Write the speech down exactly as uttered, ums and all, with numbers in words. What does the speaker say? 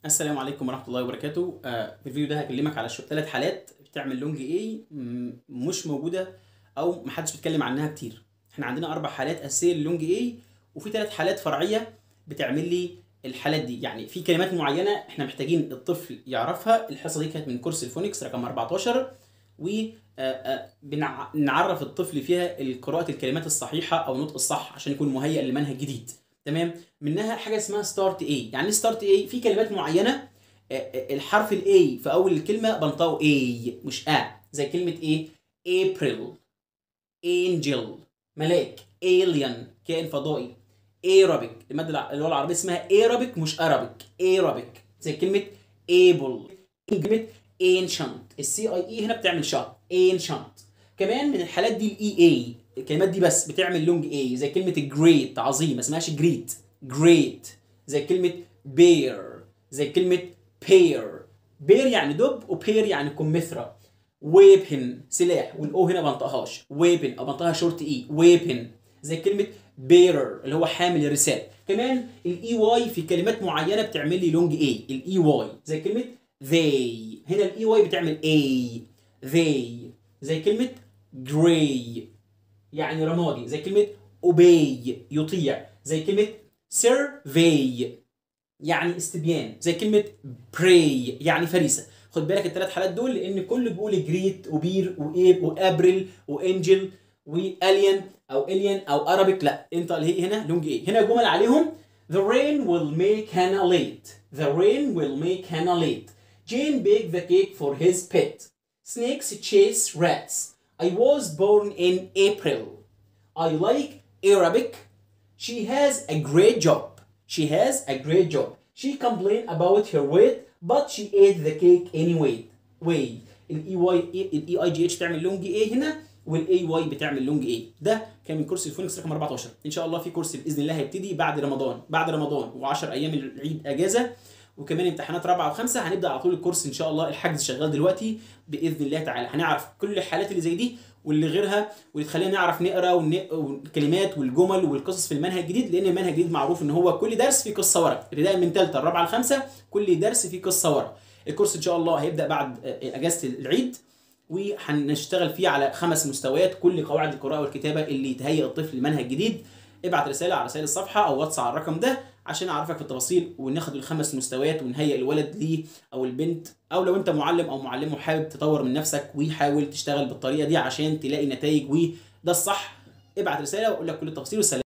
السلام عليكم ورحمة الله وبركاته. آه، في الفيديو ده هكلمك على ثلاث حالات بتعمل لونج اي مش موجودة او محدش بيتكلم عنها كتير. احنا عندنا اربع حالات اساسية للونج اي، وفي ثلاث حالات فرعية بتعمل لي الحالات دي. يعني في كلمات معينة احنا محتاجين الطفل يعرفها. الحصة دي كانت من كورس الفونكس رقم أربعتاشر، وبنعرف الطفل فيها قراءة الكلمات الصحيحة او النطق الصح عشان يكون مهيئ لمنهج جديد. تمام. منها حاجه اسمها ستارت اي. يعني ستارت اي في كلمات معينه الحرف الاي في اول الكلمه بنطقه اي مش ا، زي كلمه ايه؟ ابريل، انجل ملاك، الين كائن فضائي، ايرابيك الماده اللغه العربيه اسمها ايرابيك مش ارابيك، ايرابيك زي كلمه ايبل، كلمه انشنت. السي اي اي هنا بتعمل شات، انشنت. كمان من الحالات دي الاي اي، الكلمات دي بس بتعمل لونج اي، زي كلمه جريت عظيم ما اسمهاش جريت، جريت. زي كلمه بير، زي كلمه بير، بير يعني دب وبير يعني كمثرى. ويبن سلاح، والاو هنا ما بنطقهاش، ويبن او بنطقها شورت اي، ويبن. زي كلمه بيرر اللي هو حامل الرساله. كمان الاي واي في كلمات معينه بتعمل لي لونج اي، الاي واي زي كلمه they. هنا الاي واي بتعمل اي، they. زي كلمه gray يعني رمادي، زي كلمه obey يطيع، زي كلمه survey يعني استبيان، زي كلمه pray يعني فريسه. خد بالك الثلاث حالات دول لان كل بيقول جريت وبير وايب وابريل وانجل والين او الين او ارابيك، لا انت اللي هي هنا لونج ايه. هنا جمل عليهم: The rain will make Hannah late. The rain will make Hannah late. Jane baked the cake for his pet. Snakes chase rats. I was born in April. I like Arabic. She has a great job. She has a great job. She complained about her weight, but she ate the cake anyway. Way. الاي واي الاي اي جي اتش تعمل لونج ايه هنا، والاي واي بتعمل لونج ايه. ده كان من كورس الفونكس رقم أربعتاشر. ان شاء الله في كورس باذن الله هيبتدي بعد رمضان، بعد رمضان و10 ايام العيد اجازه، وكمان امتحانات رابعه وخمسه. هنبدا على طول الكورس ان شاء الله. الحجز شغال دلوقتي باذن الله تعالى. هنعرف كل الحالات اللي زي دي واللي غيرها، واللي تخلينا نعرف نقرا والكلمات والجمل والقصص في المنهج الجديد، لان المنهج الجديد معروف ان هو كل درس فيه قصه ورا، ابتداء من ثالثه الرابعه الخامسه كل درس فيه قصه ورا. الكورس ان شاء الله هيبدا بعد اجازه العيد، وهنشتغل فيه على خمس مستويات، كل قواعد القراءه والكتابه اللي تهيئ الطفل لمنهج جديد. ابعت رساله على رسائل الصفحه او واتس على الرقم ده عشان اعرفك في التفاصيل، وناخد الخمس مستويات ونهيئ الولد ليه او البنت، او لو انت معلم او معلم وحابب تطور من نفسك وحاول تشتغل بالطريقه دي عشان تلاقي نتائج، وده الصح. ابعت رساله واقول لك كل التفاصيل. والسلام.